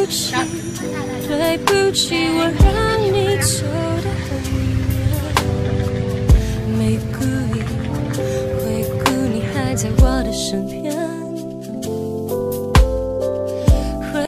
起，对不起，我让你走得很远。没故意回顾，你还在我的身边。